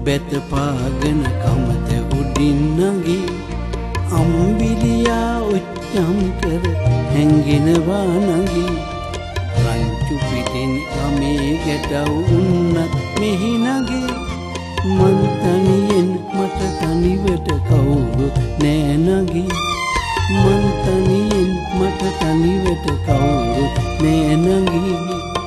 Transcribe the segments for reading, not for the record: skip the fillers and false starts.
බැත පාගෙන කමත උඩින් නගී අම්බිලියා උච්චම් කර හැංගෙනවා නගී රංචු පිටින් ගමේ ගැටව් උන්නත් මෙහි නගේ මං තනියෙන් මට තනිවට කවුරු නෑ නගී මං තනියෙන් මට තනිවට කවුරු නෑ නගී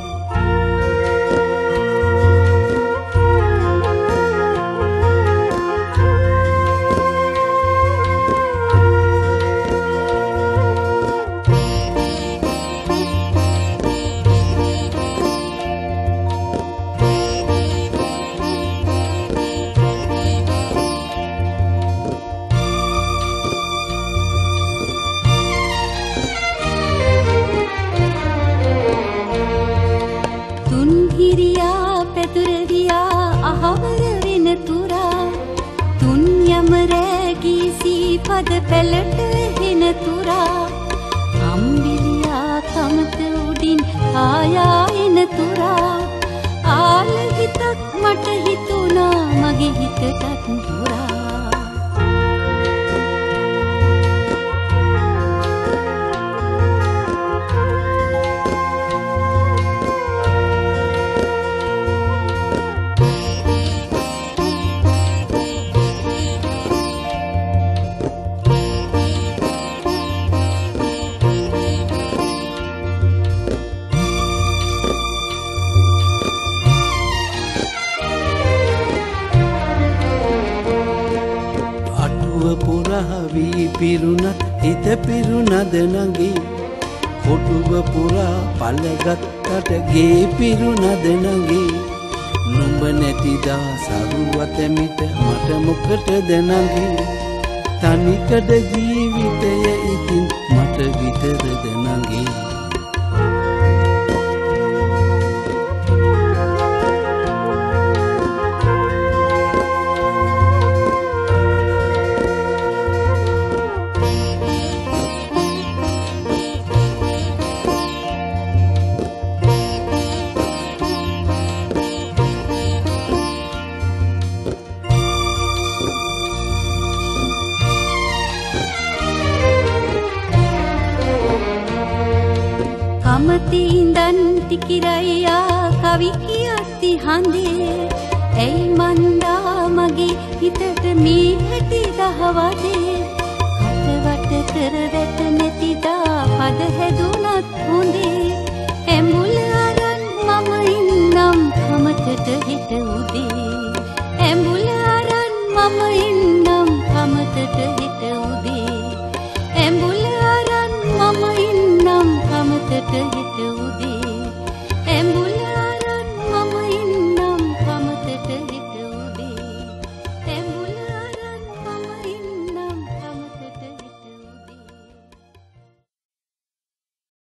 පද පැලට හෙන තුරා අම්බිලියා කමත උඩින් ආයා එන තුරා ආල හිතක් මට හිතුණා මගේ හිතටත් පුරා පුරාවී පිරුණත් හිත පිරුණද නගේ කොටුව පුරා පළගත්තට ගේ පිරුණද නගේ නුඹ නැතිදා සරුවතමිට මට මොකටද නගේ තනිකඩ ජීවිතය ඉතින් මට විතරද නගේ කමතින්දන් තිකිරයියා කවි කියත්ති හඳේ ඇයි මන්දා මගේ හිතට මේ හැටි දහවදේ හතවට කර වැට නැතිදා පද හැදුනත් හොඳේ